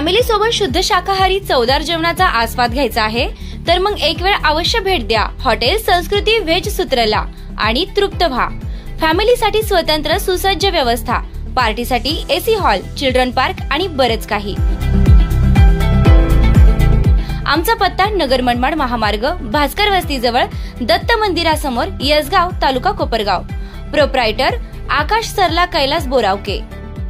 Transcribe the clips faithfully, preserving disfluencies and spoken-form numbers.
Family सोबत शुद्ध शाकाहारी चवदार जेवणाचा आस्वाद घ्यायचा आहे तर मग एक वेळ अवश्य भेट द्या हॉटेल संस्कृती व्हेज सूत्रला आणि तृप्त व्हा। फॅमिलीसाठी स्वतंत्र सुसज्ज व्यवस्था, पार्टीसाठी एसी हॉल, चिल्ड्रन पार्क आणि बरेच काही। आमचा पत्ता नगर मनमाड महामार्ग, भास्कर वस्ती जवळ, दत्त मंदिरासमोर, यसगाव, तालुका कोपरगाव। प्रोप्रायटर आकाश सरला कैलास बोरावके।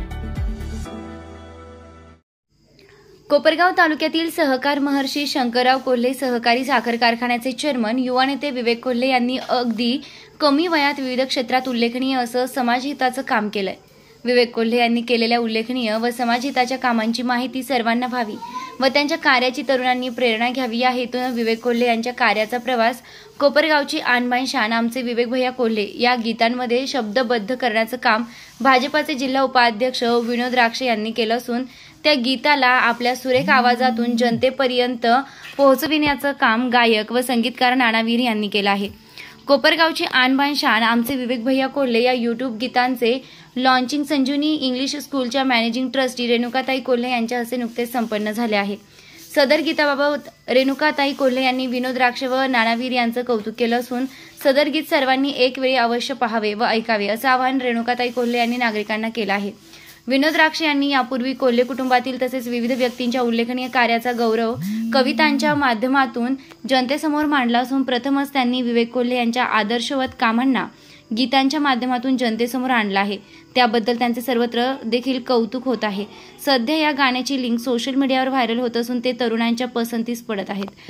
कोपरगाव तालुक्यातील सहकार महर्षी शंकरराव कोल्हे सहकारी साखर कारखान्याचे चेअरमन युवा नेते विवेक कोल्हे यांनी अगदी कमी वयात विविध क्षेत्रात उल्लेखनीय असं समाजहिताचं काम केलंय। विवेक कोल्हे यांनी केलेल्या उल्लेखनीय व समाजहिताच्या कामांची माहिती सर्वांना व्हावी व त्यांच्या कार्याची तरुणांनी प्रेरणा घ्यावी या हेतून विवेक कोल्हे यांच्या कार्याचा प्रवास कोपरगावची आणबाण शान आमचे विवेक भैया कोल्हे या गीतांमध्ये शब्दबद्ध करण्याचं काम भाजपाचे जिल्हा उपाध्यक्ष विनोद राक्षे यांनी केलं असून त्या गीताला आपल्या सुरेख आवाजातून जनतेपर्यंत पोहोचविण्याचं काम गायक व संगीतकार नानावीर यांनी केलं आहे। कोपरगावची आणबाण शान आमचे विवेक भैया कोल्हे या युट्यूब गीतांचे लॉन्चिंग संजीवनी इंग्लिश स्कूलच्या मॅनेजिंग ट्रस्टी रेणुकाताई कोल्हे यांच्या हस्ते नुकतेच संपन्न झाले आहे। सदर गीताबाबत रेणुकाताई कोल्हे यांनी विनोद राक्षे व नानावीर यांचं कौतुक केलं असून सदर गीत सर्वांनी एक वेळी अवश्य पाहावे व ऐकावे असं आवाहन रेणुकाताई कोल्हे यांनी नागरिकांना केलं आहे। विनोद राक्षे यांनी यापूर्वी कोल्हे कुटुंबातील तसेच विविध व्यक्तींच्या उल्लेखनीय कार्याचा गौरव कवितांच्या माध्यमातून जनतेसमोर मांडला असून प्रथमच त्यांनी विवेक कोल्हे यांच्या आदर्शवत कामांना गीतांच्या माध्यमातून जनतेसमोर आणला आहे। त्याबद्दल त्यांचे सर्वत्र देखील कौतुक होत आहे। सध्या या गाण्याची लिंक सोशल मीडियावर व्हायरल होत असून ते तरुणांच्या पसंतीस पडत आहेत।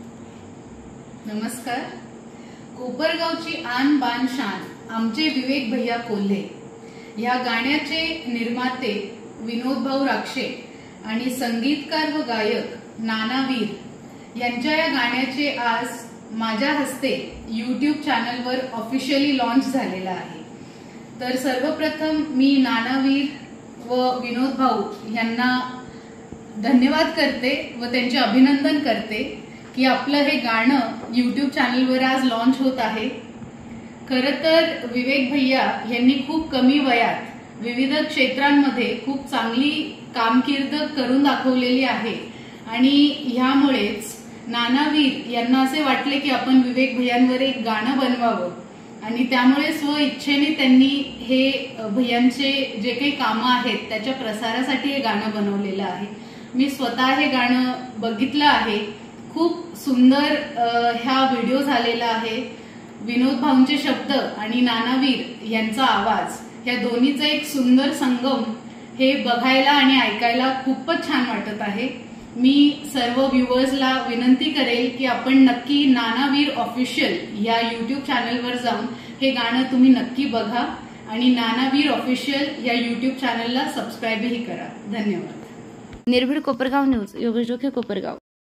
नमस्कार। कोपरगावची आन बान शान आमचे विवेक भैया कोल्हे या गाण्याचे निर्माते विनोद भाऊ राक्षे आणि संगीतकार व गायक नानावीर यांच्या या गाण्याचे आज माझ्या हस्ते यूट्यूब चॅनलवर ऑफिशियली लॉन्च झालेला आहे। तर सर्वप्रथम मी नानावीर व विनोद भाऊ यांना धन्यवाद करते व त्यांचे अभिनंदन करते की आपलं हे गाणं यूट्यूब चॅनलवर आज लॉन्च होत आहे। खरं तर विवेक भैया यांनी खूप कमी वयात विविध क्षेत्रांमध्ये खूप चांगली कामकीर्द करून दाखवलेली आहे आणि ह्यामुळेच नानावीर यांना असे वाटले की आपण विवेक भैयांवर एक गाणं बनवावं आणि त्यामुळे स्व इच्छेने त्यांनी हे भैयांचे जे काही कामं आहेत त्याच्या प्रसारासाठी हे गाणं बनवलेलं आहे। मी स्वतः हे गाणं बघितलं आहे। खूप सुंदर ह्या व्हिडिओ झालेला आहे। विनोद भाऊंचे शब्द आणि नानावीर यांचा आवाज या दोन्हीचा एक सुंदर संगम हे बघायला आणि ऐकायला खूपच छान वाटत आहे। मी सर्व व्ह्युअर्सला विनंती करेल की आपण नक्की नानावीर ऑफिशियल या युट्यूब चॅनलवर जाऊन हे गाणं तुम्ही नक्की बघा आणि नानावीर ऑफिशियल या युट्यूब चॅनलला सबस्क्राईबही करा। धन्यवाद। निर्भीड कोपरगाव न्यूज, योगेश जोखे, कोपरगाव।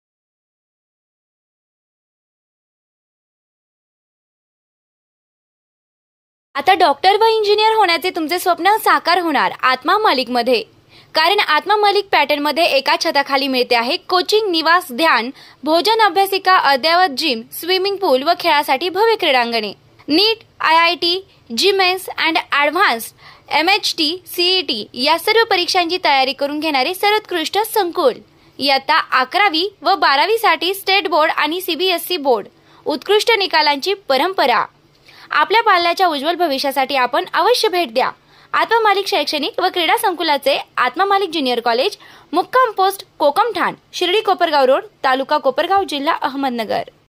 आता डॉक्टर व इंजिनियर होण्याचे तुमचे स्वप्न साकार होणार आत्मा मालिक मध्ये, कारण आत्मा मालिक पॅटर्न मध्ये एका छताखाली मिळते आहे कोचिंग, निवास, ध्यान, भोजन, अभ्यासिका, अद्ययावत जिम, स्विमिंग पूल व खेळासाठी भव्य क्रीडांगणे। NEET, I I T, JEE mains and advanced, M H T, CET या सर्व परीक्षांची तयारी करून घेणारे सर्वोत्कृष्ट संकुल। इयत्ता अकरावी व बारावी साठी स्टेट बोर्ड आणि सीबीएसई बोर्ड, उत्कृष्ट निकालांची परंपरा। आपल्या पाल्याच्या उज्ज्वल भविष्यासाठी आपण अवश्य भेट द्या आत्मा मालिक शैक्षणिक व क्रीडा संकुलाचे आत्मा मालिक ज्युनियर कॉलेज, मुक्काम पोस्ट कोकमठाण, शिर्डी कोपरगाव रोड, तालुका कोपरगाव, जिल्हा अहमदनगर।